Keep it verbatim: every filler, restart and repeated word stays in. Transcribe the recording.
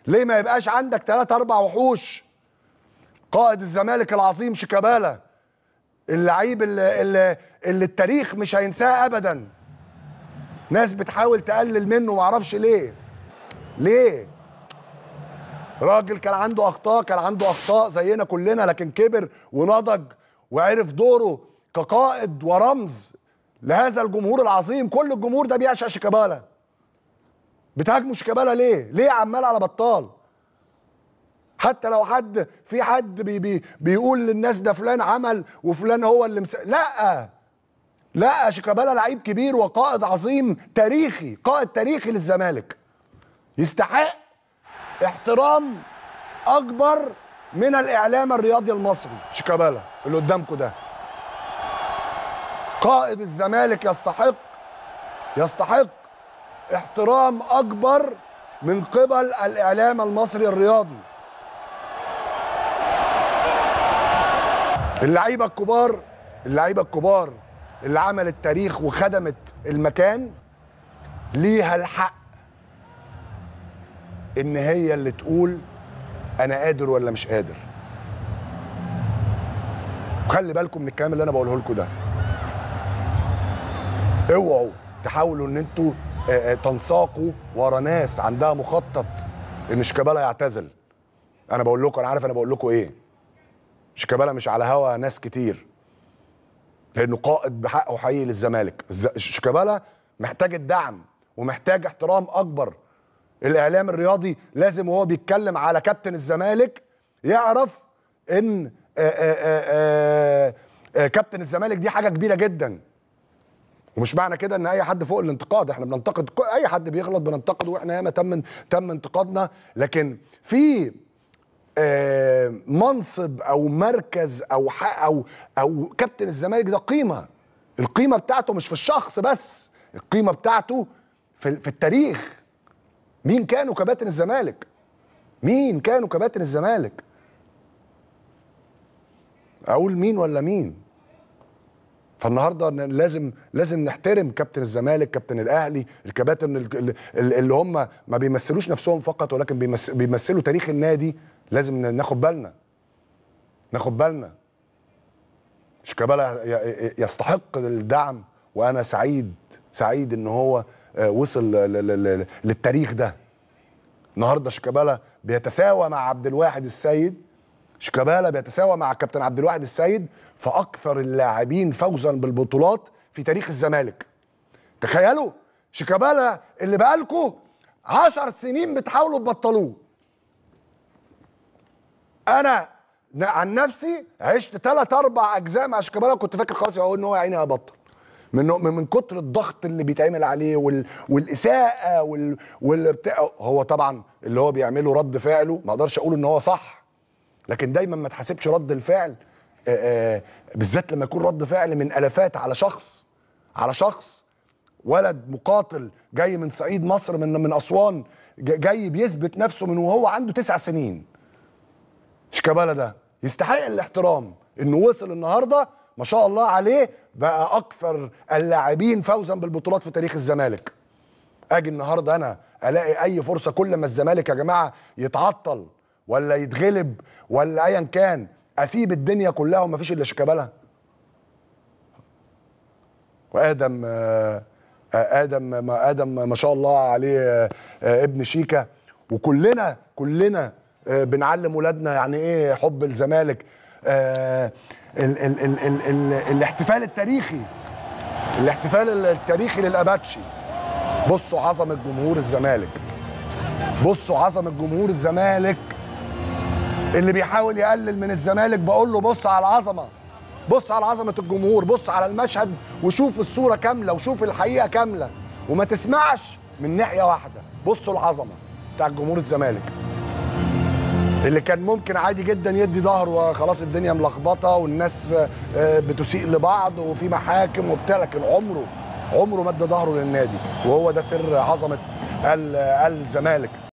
ليه ما يبقاش عندك ثلاث اربع وحوش؟ قائد الزمالك العظيم شيكابالا، اللعيب اللي, اللي, اللي التاريخ مش هينساه ابدا. ناس بتحاول تقلل منه معرفش ليه. ليه؟ راجل كان عنده اخطاء، كان عنده اخطاء زينا كلنا، لكن كبر ونضج وعرف دوره كقائد ورمز لهذا الجمهور العظيم. كل الجمهور ده بيعشق شيكابالا. بتهاجموا شيكابالا ليه؟ ليه عمال على بطال؟ حتى لو حد في حد بي بي بيقول للناس ده فلان عمل وفلان هو اللي مس... لا لا، شيكابالا لعيب كبير وقائد عظيم تاريخي، قائد تاريخي للزمالك، يستحق احترام اكبر من الاعلام الرياضي المصري. شيكابالا اللي قدامكم ده قائد الزمالك، يستحق يستحق احترام اكبر من قبل الاعلام المصري الرياضي. اللعيبه الكبار اللعيبه الكبار اللي عملت تاريخ وخدمت المكان ليها الحق ان هي اللي تقول انا قادر ولا مش قادر. وخلي بالكم من الكلام اللي انا بقوله لكم ده. اوعوا تحاولوا ان انتوا تنساقوا ورا ناس عندها مخطط ان شيكابالا يعتزل. انا بقول لكم، انا عارف انا بقول لكم ايه. شيكابالا مش على هوا ناس كتير، لانه قائد بحقه حقيقي للزمالك. شيكابالا محتاج الدعم ومحتاج احترام اكبر. الاعلام الرياضي لازم وهو بيتكلم على كابتن الزمالك يعرف ان آآ آآ آآ كابتن الزمالك دي حاجه كبيره جدا. ومش معنى كده ان اي حد فوق الانتقاد، احنا بننتقد اي حد بيغلط بننتقده، واحنا ياما تم تم انتقادنا، لكن في منصب او مركز او حق او او كابتن الزمالك ده قيمه. القيمه بتاعته مش في الشخص بس، القيمه بتاعته في في التاريخ. مين كانوا كباتن الزمالك؟ مين كانوا كباتن الزمالك؟ اقول مين ولا مين؟ فالنهارده لازم لازم نحترم كابتن الزمالك، كابتن الاهلي، الكباتن اللي هم ما بيمثلوش نفسهم فقط ولكن بيمثلوا تاريخ النادي. لازم ناخد بالنا ناخد بالنا شيكابالا يستحق الدعم، وانا سعيد سعيد ان هو وصل للتاريخ ده. النهارده شيكابالا بيتساوى مع عبد الواحد السيد. شيكابالا بيتساوى مع الكابتن عبد الواحد السيد في اكثر اللاعبين فوزا بالبطولات في تاريخ الزمالك. تخيلوا شيكابالا اللي بقالكوا عشر سنين بتحاولوا تبطلوه. انا عن نفسي عشت ثلاث اربع اجزاء مع شيكابالا، كنت فاكر خلاص هو ان هو يا عيني هيبطل من من كتر الضغط اللي بيتعمل عليه وال والاساءه وال والبتاع. هو طبعا اللي هو بيعمله رد فعله ما اقدرش اقول ان هو صح، لكن دايما ما تحاسبش رد الفعل آآ آآ بالذات لما يكون رد فعل من الافات على شخص على شخص ولد مقاتل جاي من صعيد مصر، من من اسوان، جاي بيثبت نفسه من وهو عنده تسع سنين. شيكابالا ده يستحق الاحترام انه وصل النهارده ما شاء الله عليه بقى اكثر اللاعبين فوزا بالبطولات في تاريخ الزمالك. اجي النهارده انا الاقي اي فرصه كل ما الزمالك يا جماعه يتعطل ولا يتغلب ولا ايا كان اسيب الدنيا كلها وما فيش الا شيكابالا؟ وادم ادم ما ادم ما شاء الله عليه ابن شيكا، وكلنا كلنا بنعلم ولادنا يعني ايه حب الزمالك. ال ال ال ال ال الاحتفال التاريخي الاحتفال التاريخي للاباتشي. بصوا عظمه جمهور الزمالك، بصوا عظمه جمهور الزمالك. اللي بيحاول يقلل من الزمالك بقول له بص على العظمه، بص على عظمه الجمهور، بص على المشهد وشوف الصوره كامله وشوف الحقيقه كامله، وما تسمعش من ناحيه واحده. بصوا العظمه بتاع جمهور الزمالك اللي كان ممكن عادي جدا يدي ظهره وخلاص الدنيا ملخبطه والناس بتسيء لبعض وفي محاكم وبتاع، لكن عمره عمره ما ادى ظهره للنادي، وهو ده سر عظمه الزمالك.